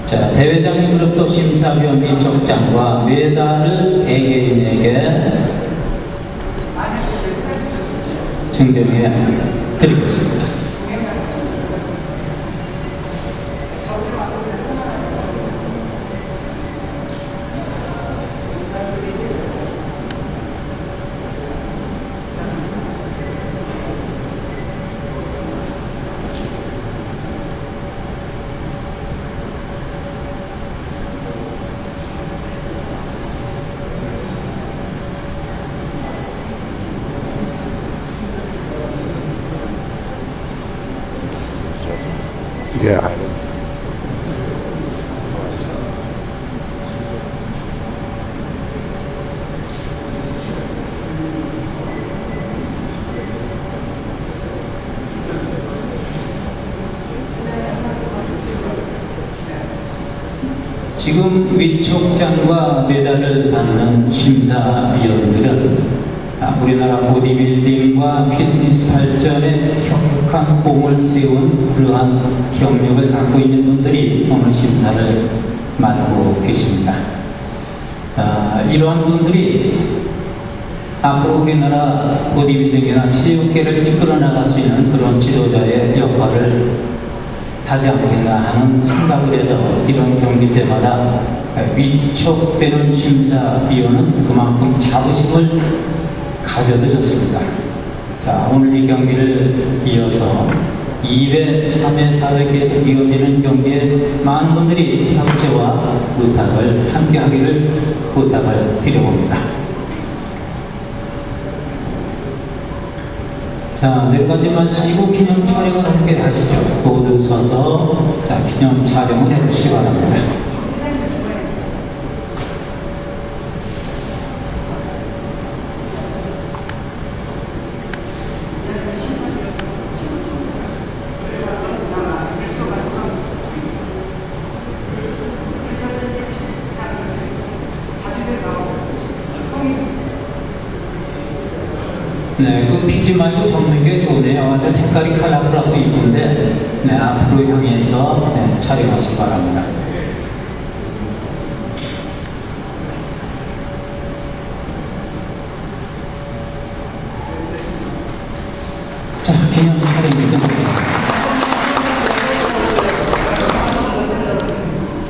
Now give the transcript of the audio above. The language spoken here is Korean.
자, 대회장님으로부터 심사위원 위촉장과 메달을 개개인에게 증정해 드리겠습니다. Yeah. 지금 위촉장과 메달을 받는 심사위원들은 우리나라 보디빌딩과 피트니스 발전에 혁혁한 공을 세운 그러한 경력을 갖고 있는 분들이 오늘 심사를 맡고 계십니다. 이러한 분들이 앞으로 우리나라 보디빌딩이나 체육계를 이끌어 나갈 수 있는 그런 지도자의 역할을 하지 않겠나 하는 생각을 해서 이런 경기 때마다 위촉되는 심사위원은 그만큼 자부심을 가져도 좋습니다. 자, 오늘 이 경기를 이어서 2회, 3회, 4회 계속 이어지는 경기에 많은 분들이 협조와 부탁을 함께 하기를 부탁을 드려봅니다. 자, 내려가지 마시고 기념 촬영을 함께 하시죠. 모두 서서 자, 기념 촬영을 해주시기 바랍니다. 네, 그 피지 말고 접는 게 좋네요. 아주 색깔이 컬러풀하고 이쁜데, 네, 앞으로 향해서 네, 촬영하시기 바랍니다. 자, 기념 촬영입니다.